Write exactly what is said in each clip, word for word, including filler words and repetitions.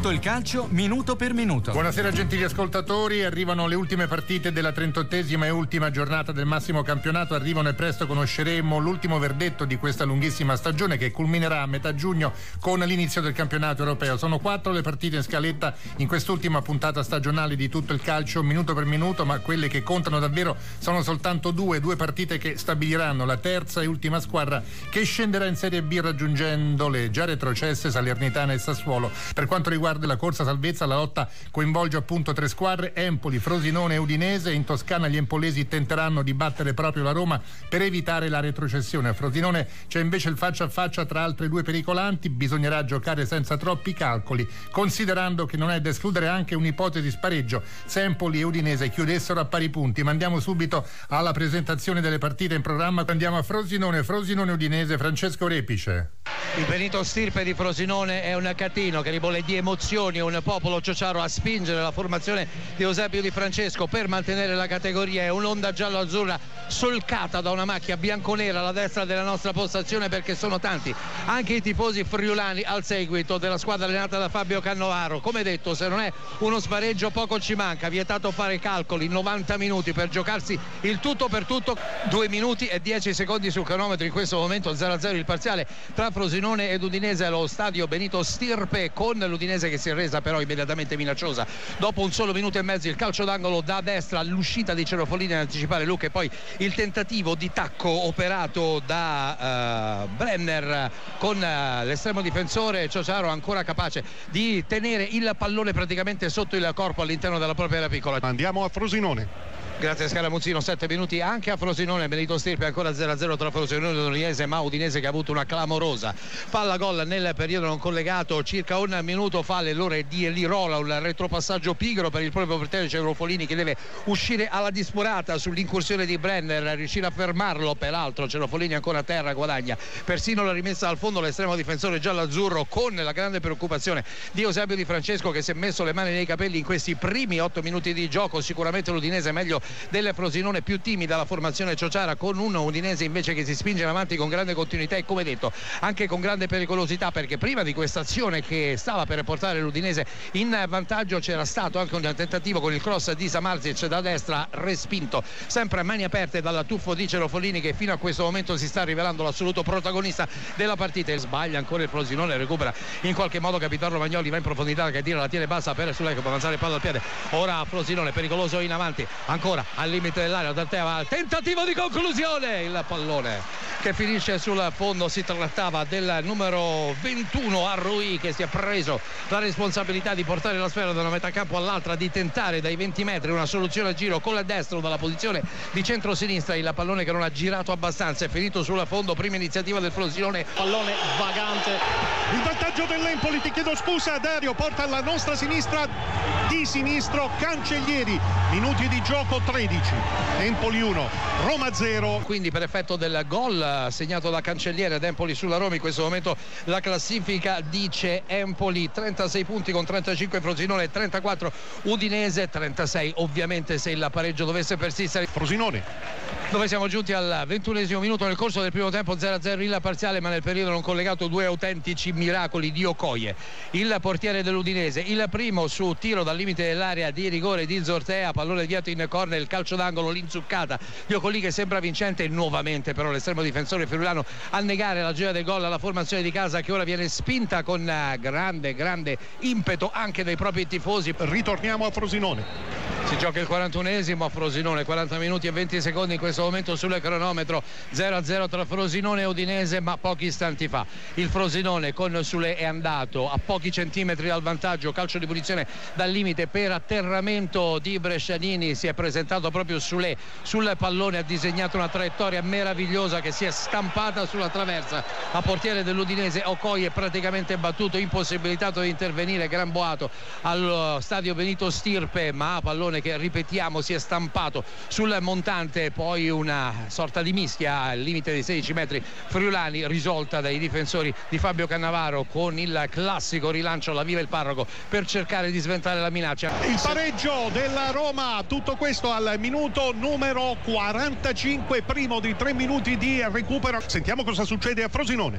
Tutto il calcio minuto per minuto. Buonasera gentili ascoltatori, arrivano le ultime partite della trentottesima e ultima giornata del massimo campionato, arrivano e presto conosceremo l'ultimo verdetto di questa lunghissima stagione che culminerà a metà giugno con l'inizio del campionato europeo. Sono quattro le partite in scaletta in quest'ultima puntata stagionale di Tutto il calcio minuto per minuto, ma quelle che contano davvero sono soltanto due, due partite che stabiliranno la terza e ultima squadra che scenderà in Serie B raggiungendo le già retrocesse Salernitana e Sassuolo. Per quanto riguarda la corsa salvezza, la lotta coinvolge appunto tre squadre: Empoli, Frosinone e Udinese. In Toscana gli empolesi tenteranno di battere proprio la Roma per evitare la retrocessione. A Frosinone c'è invece il faccia a faccia tra altre due pericolanti. Bisognerà giocare senza troppi calcoli, considerando che non è da escludere anche un'ipotesi spareggio se Empoli e Udinese chiudessero a pari punti. Ma andiamo subito alla presentazione delle partite in programma. Andiamo a Frosinone, Frosinone Udinese. Francesco Repice. Il Benito Stirpe di Frosinone è un catino che ribolle di emozioni, un popolo ciociaro a spingere la formazione di Eusebio Di Francesco per mantenere la categoria. È un'onda giallo-azzurra solcata da una macchia bianconera alla destra della nostra postazione, perché sono tanti anche i tifosi friulani al seguito della squadra allenata da Fabio Cannavaro. Come detto, se non è uno spareggio poco ci manca, vietato fare calcoli, novanta minuti per giocarsi il tutto per tutto, due minuti e dieci secondi sul cronometro. In questo momento zero a zero il parziale tra Frosinone ed Udinese allo stadio Benito Stirpe, con l'Udinese che si è resa però immediatamente minacciosa dopo un solo minuto e mezzo. Il calcio d'angolo da destra, l'uscita di Cerofolini ad anticipare Luca e poi il tentativo di tacco operato da uh, Brenner con uh, l'estremo difensore ciociaro ancora capace di tenere il pallone praticamente sotto il corpo all'interno della propria area piccola. Andiamo a Frosinone. Grazie Scaramuzzino, sette minuti anche a Frosinone. Benito Stirpe ancora zero a zero tra Frosinone e Udinese, ma Udinese che ha avuto una clamorosa palla gol nel periodo non collegato circa un minuto fa, all'errore di Lirola, un retropassaggio pigro per il proprio portiere Cerofolini che deve uscire alla disperata sull'incursione di Brenner, riuscire a fermarlo. Peraltro Cerofolini ancora a terra, guadagna persino la rimessa al fondo l'estremo difensore giallo-azzurro, con la grande preoccupazione di Eusebio Di Francesco che si è messo le mani nei capelli in questi primi otto minuti di gioco. Sicuramente l'Udinese è meglio del Frosinone, più timida la formazione ciociara, con un Udinese invece che si spinge in avanti con grande continuità e, come detto, anche con grande pericolosità, perché prima di questa azione che stava per portare l'Udinese in vantaggio c'era stato anche un tentativo con il cross di Samarzic da destra, respinto sempre a mani aperte dalla tuffo di Cerofolini, che fino a questo momento si sta rivelando l'assoluto protagonista della partita. E sbaglia ancora il Frosinone, recupera in qualche modo Capitano Romagnoli, va in profondità, che tira, la tiene bassa per Sulek, può avanzare il palla al piede. Ora Frosinone pericoloso in avanti, ancora al limite dell'area, D'Arteva, tentativo di conclusione, il pallone che finisce sul fondo. Si trattava del numero ventuno Arrui, che si è preso la responsabilità di portare la sfera da una metà campo all'altra, di tentare dai venti metri una soluzione a giro con il destro dalla posizione di centro-sinistra. Il pallone che non ha girato abbastanza è finito sul fondo. Prima iniziativa del Frosinone, pallone vagante, il vantaggio dell'Empoli, ti chiedo scusa Dario, porta alla nostra sinistra, di sinistro Cancellieri. Minuti di gioco tredici, Empoli uno, Roma zero. Quindi per effetto del gol segnato da Cancellieri ad Empoli sulla Roma, in questo momento la classifica dice Empoli trentasei punti con trentacinque Frosinone, trentaquattro Udinese, trentasei ovviamente se il pareggio dovesse persistere. Frosinone, dove siamo giunti al ventunesimo minuto nel corso del primo tempo, zero a zero il parziale, ma nel periodo non collegato due autentici miracoli di Okoye, il portiere dell'Udinese. Il primo su tiro dal limite dell'area di rigore di Zortea, pallone avviato in corner, il calcio d'angolo, l'inzuccata di Okoye che sembra vincente. Nuovamente però l'estremo difensore friulano a negare la gioia del gol alla formazione di casa, che ora viene spinta con grande grande impeto anche dai propri tifosi. Ritorniamo a Frosinone. Si gioca il quarantunesimo a Frosinone, quaranta minuti e venti secondi in questo momento sul cronometro, zero a zero tra Frosinone e Udinese, ma pochi istanti fa il Frosinone con Sule è andato a pochi centimetri dal vantaggio, calcio di punizione dal limite per atterramento di Brescianini, si è presentato proprio Sule sul pallone, ha disegnato una traiettoria meravigliosa che si è stampata sulla traversa a portiere dell'Udinese. Okoye è praticamente battuto, impossibilitato di intervenire, gran boato allo stadio Benito Stirpe, ma pallone che, ripetiamo, si è stampato sul montante. Poi una sorta di mischia al limite dei sedici metri friulani, risolta dai difensori di Fabio Cannavaro con il classico rilancio alla viva il parroco per cercare di sventare la minaccia. Il pareggio della Roma, tutto questo al minuto numero quarantacinque, primo di tre minuti di recupero. Sentiamo cosa succede a Frosinone.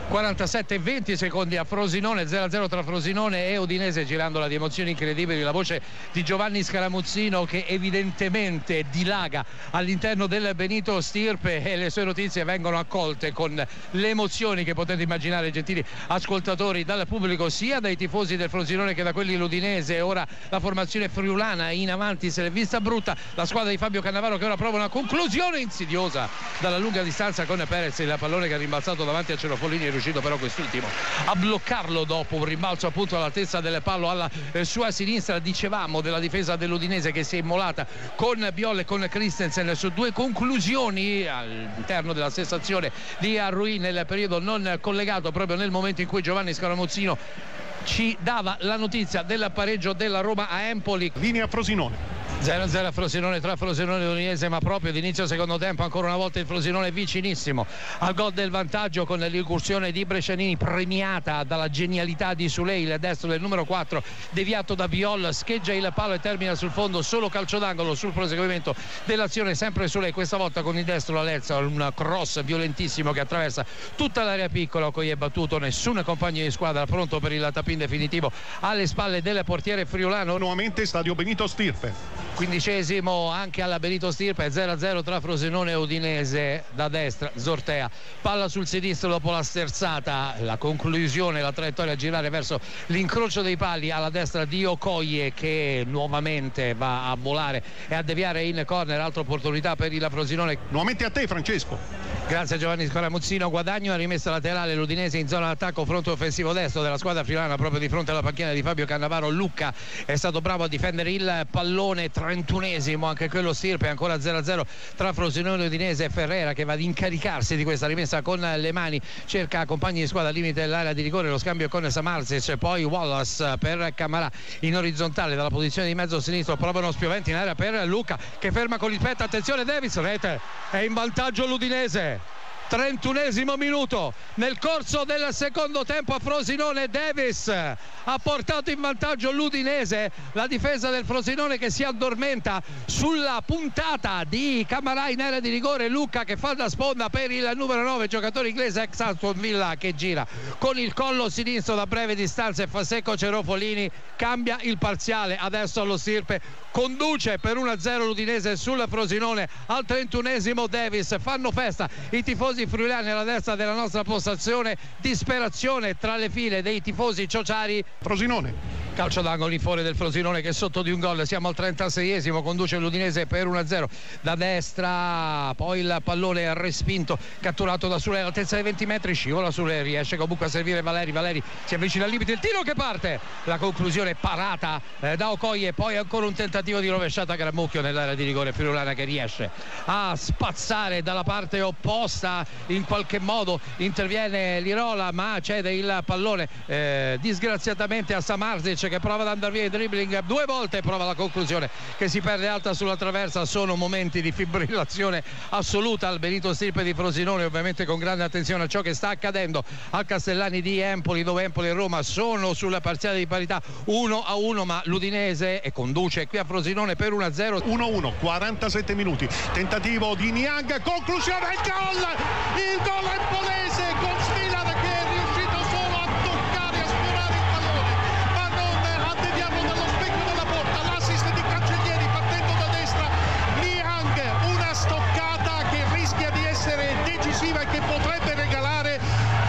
quarantasette venti secondi a Frosinone, zero a zero tra Frosinone e Udinese, girandola di emozioni incredibili la voce di Giovanni Scaramuzzino, che evidentemente dilaga all'interno del Benito Stirpe, e le sue notizie vengono accolte con le emozioni che potete immaginare, gentili ascoltatori, dal pubblico, sia dai tifosi del Frosinone che da quelli dell'Udinese. Ora la formazione friulana in avanti se l'è vista brutta, la squadra di Fabio Cannavaro che ora prova una conclusione insidiosa dalla lunga distanza con Perez, il pallone che ha rimbalzato davanti a Cerofolini, è riuscito però quest'ultimo a bloccarlo dopo un rimbalzo appunto all'altezza del pallo alla eh, sua sinistra. Dicevamo della difesa dell'Udinese che si è immolata con Biol e con Christensen su due conclusioni all'interno della stessa azione di Arruin nel periodo non collegato, proprio nel momento in cui Giovanni Scaramuzzino ci dava la notizia del pareggio della Roma a Empoli. Linea Frosinone. zero a zero a Frosinone tra Frosinone e Udinese, ma proprio d'inizio secondo tempo ancora una volta il Frosinone vicinissimo al gol del vantaggio con l'incursione di Brescianini premiata dalla genialità di Sulei, il destro del numero quattro deviato da Biol, scheggia il palo e termina sul fondo, solo calcio d'angolo sul proseguimento dell'azione, sempre Sulei, questa volta con il destro la Lezza, un cross violentissimo che attraversa tutta l'area piccola. Okoye è battuto, nessun compagno di squadra pronto per il tap-in definitivo alle spalle del portiere friulano. Nuovamente stadio Benito Stirpe. Quindicesimo anche alla Benito Stirpe, zero a zero tra Frosinone e Udinese. Da destra Zortea, palla sul sinistro dopo la sterzata, la conclusione, la traiettoria a girare verso l'incrocio dei pali alla destra di Okoye, che nuovamente va a volare e a deviare in corner. Altra opportunità per il Frosinone. Nuovamente a te Francesco. Grazie a Giovanni Scaramuzzino. Guadagno, rimessa laterale, l'Udinese in zona d'attacco, fronte offensivo destro della squadra friulana proprio di fronte alla panchina di Fabio Cannavaro. Lucca è stato bravo a difendere il pallone, trentunesimo anche quello Stirpe, ancora zero a zero tra Frosinone e Udinese. Ferreira che va ad incaricarsi di questa rimessa con le mani, cerca compagni di squadra al limite dell'area di rigore, lo scambio con Samarzic, poi Wallace per Camarà in orizzontale dalla posizione di mezzo sinistro, provano spioventi in area per Lucca che ferma con il petto, attenzione Davis, rete, è in vantaggio l'Udinese. trentunesimo minuto nel corso del secondo tempo a Frosinone. Davis ha portato in vantaggio l'Udinese, la difesa del Frosinone che si addormenta sulla puntata di Camarà in area di rigore. Lucca che fa da sponda per il numero nove, giocatore inglese ex Aston Villa, che gira con il collo sinistro da breve distanza e fa secco Cerofolini, cambia il parziale adesso allo Stirpe, conduce per uno a zero l'Udinese sul Frosinone al trentunesimo. Davis, fanno festa i tifosi friulani alla destra della nostra postazione, disperazione tra le file dei tifosi ciociari. Frosinone. Calcio d'angolo in fuori del Frosinone che è sotto di un gol, siamo al trentaseiesimo, conduce l'Udinese per uno a zero da destra, poi il pallone è respinto, catturato da Sule all'altezza dei venti metri, scivola Sule, riesce comunque a servire Valeri, Valeri si avvicina al limite, il tiro che parte, la conclusione parata eh, da Okoye, poi ancora un tentativo di rovesciata Grammucchio nell'area di rigore friulana che riesce a spazzare dalla parte opposta, in qualche modo interviene Lirola ma cede il pallone eh, disgraziatamente a Samarzic che prova ad andare via il dribbling due volte, prova la conclusione che si perde alta sulla traversa. Sono momenti di fibrillazione assoluta al Benito Stirpe di Frosinone, ovviamente con grande attenzione a ciò che sta accadendo al Castellani di Empoli, dove Empoli e Roma sono sulla parziale di parità uno a uno, ma l'Udinese e conduce qui a Frosinone per uno a zero. uno a uno, quarantasette minuti, tentativo di Niang, conclusione, il gol il gol empolese con Svilar che è riuscito solo a toccare, a sfiorare il pallone ma non a deviarlo dallo specchio della porta. L'assist di Cancellieri partendo da destra, Niang, una stoccata che rischia di essere decisiva e che potrebbe regalare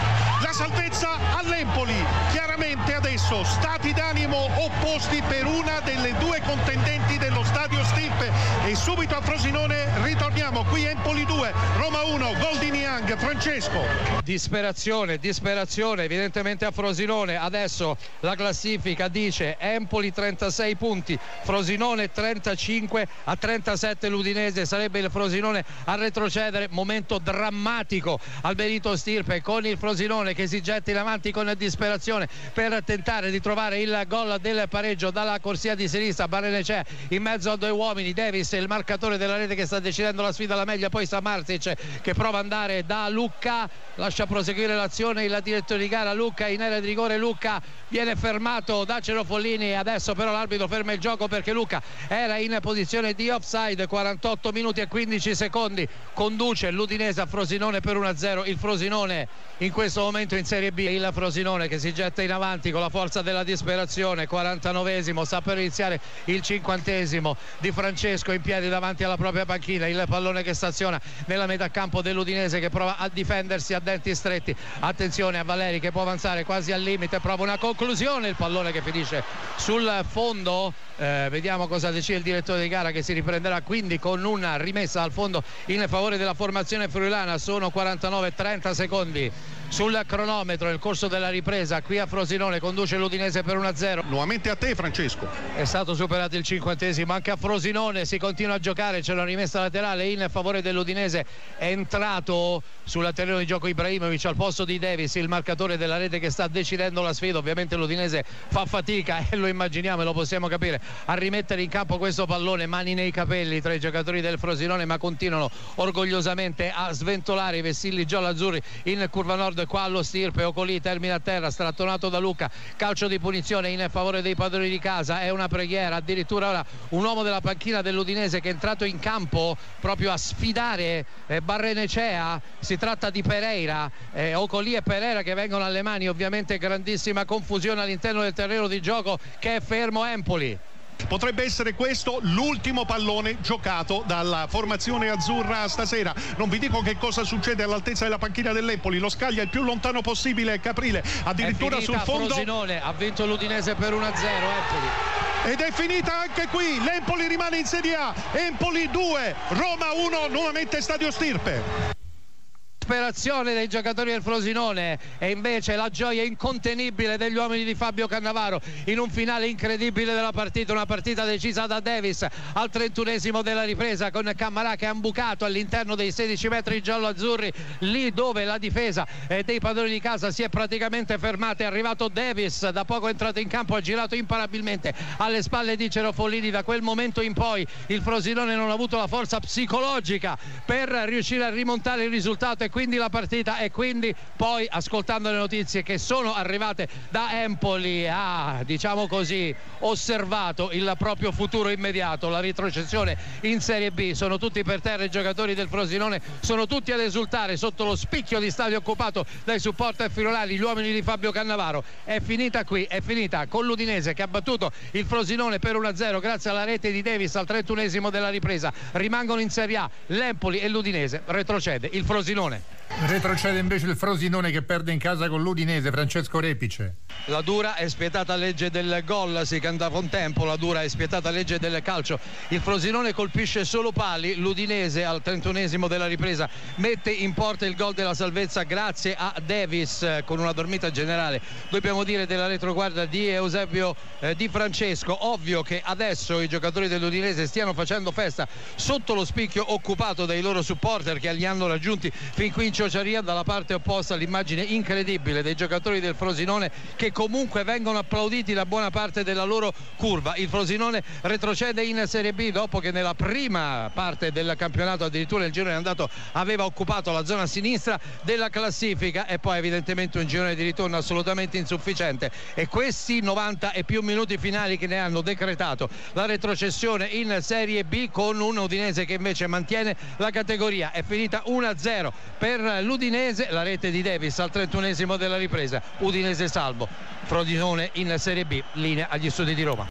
la salvezza all'Empoli. Chiaramente adesso stati d'animo opposti per una delle due contendenti dello stadio Stirpe e subito a Frosinone ritorniamo qui. Empoli due, Roma uno, gol di Niang. Francesco. Disperazione, disperazione evidentemente a Frosinone. Adesso la classifica dice Empoli trentasei punti, Frosinone trentacinque, a trentasette l'Udinese, sarebbe il Frosinone a retrocedere. Momento drammatico al Benito Stirpe con il Frosinone che si getta in avanti con disperazione per tentare di trovare il il gol del pareggio dalla corsia di sinistra. Barrenechea in mezzo a due uomini, Davis il marcatore della rete che sta decidendo la sfida alla meglio, poi sta Martic che prova ad andare da Lucca, lascia proseguire l'azione il direttore di gara Lucca in area di rigore. Lucca viene fermato da Cerofollini, adesso però l'arbitro ferma il gioco perché Lucca era in posizione di offside. Quarantotto minuti e quindici secondi, conduce l'Udinese a Frosinone per uno a zero. Il Frosinone in questo momento in Serie B, il Frosinone che si getta in avanti con la forza della disperazione. Quarantanovesimo, sta per iniziare il cinquantesimo. Di Francesco in piedi davanti alla propria panchina, il pallone che staziona nella metà campo dell'Udinese che prova a difendersi a denti stretti. Attenzione a Valeri che può avanzare quasi al limite, prova una conclusione, il pallone che finisce sul fondo. Eh, vediamo cosa decide il direttore di gara, che si riprenderà quindi con una rimessa al fondo in favore della formazione friulana. Sono quarantanove trenta secondi sul cronometro nel corso della ripresa qui a Frosinone, conduce l'Udinese per uno a zero. Nuovamente a te Francesco. È stato superato il cinquantesimo, anche a Frosinone si continua a giocare, c'è una rimessa laterale in favore dell'Udinese. È entrato sul terreno di gioco Ibrahimovic al posto di Davis, il marcatore della rete che sta decidendo la sfida. Ovviamente l'Udinese fa fatica, e lo immaginiamo e lo possiamo capire, a rimettere in campo questo pallone, mani nei capelli tra i giocatori del Frosinone, ma continuano orgogliosamente a sventolare i vessilli giallo-azzurri in curva nord. Qua allo Stirpe, Ocoli termina a terra, strattonato da Lucca, calcio di punizione in favore dei padroni di casa. È una preghiera, addirittura ora un uomo della panchina dell'Udinese che è entrato in campo proprio a sfidare eh, Barrenechea. Si tratta di Pereira, eh, Ocoli e Pereira che vengono alle mani. Ovviamente grandissima confusione all'interno del terreno di gioco, che è fermo Empoli. Potrebbe essere questo l'ultimo pallone giocato dalla formazione azzurra stasera. Non vi dico che cosa succede all'altezza della panchina dell'Empoli, lo scaglia il più lontano possibile Caprile, addirittura sul fondo. Frosinone ha vinto l'Udinese per uno a zero Empoli. Ed è finita anche qui, l'Empoli rimane in Serie A. Empoli due, Roma uno, nuovamente Stadio Stirpe. Disperazione dei giocatori del Frosinone e invece la gioia incontenibile degli uomini di Fabio Cannavaro in un finale incredibile della partita, una partita decisa da Davis al trentunesimo della ripresa, con Cammarà che ha imbucato all'interno dei sedici metri giallo-azzurri, lì dove la difesa dei padroni di casa si è praticamente fermata. È arrivato Davis, da poco è entrato in campo, ha girato imparabilmente alle spalle di Cerofollini. Da quel momento in poi il Frosinone non ha avuto la forza psicologica per riuscire a rimontare il risultato, e quindi la partita, e quindi poi, ascoltando le notizie che sono arrivate da Empoli, ha, diciamo così, osservato il proprio futuro immediato, la retrocessione in Serie B. Sono tutti per terra i giocatori del Frosinone, sono tutti ad esultare sotto lo spicchio di stadio occupato dai supporter friulani, gli uomini di Fabio Cannavaro. È finita qui, è finita con l'Udinese che ha battuto il Frosinone per uno a zero grazie alla rete di Davis al trentunesimo della ripresa. Rimangono in Serie A l'Empoli e l'Udinese, retrocede il Frosinone. Retrocede invece il Frosinone che perde in casa con l'Udinese. Francesco Repice. La dura e spietata legge del gol si cantava un tempo, la dura e spietata legge del calcio. Il Frosinone colpisce solo pali, l'Udinese al trentunesimo della ripresa mette in porta il gol della salvezza grazie a Davis, con una dormita generale, dobbiamo dire, della retroguardia di Eusebio eh, Di Francesco. Ovvio che adesso i giocatori dell'Udinese stiano facendo festa sotto lo spicchio occupato dai loro supporter che li hanno raggiunti fin qui in Ciociaria. Dalla parte opposta l'immagine incredibile dei giocatori del Frosinone che comunque vengono applauditi da buona parte della loro curva. Il Frosinone retrocede in Serie B dopo che nella prima parte del campionato, addirittura il girone andato, aveva occupato la zona sinistra della classifica, e poi evidentemente un girone di ritorno assolutamente insufficiente, e questi novanta e più minuti finali che ne hanno decretato la retrocessione in Serie B, con un Udinese che invece mantiene la categoria. È finita uno a zero per l'Udinese, la rete di Davis al trentunesimo della ripresa. Udinese salvo, Frosinone in Serie B, linea agli studi di Roma.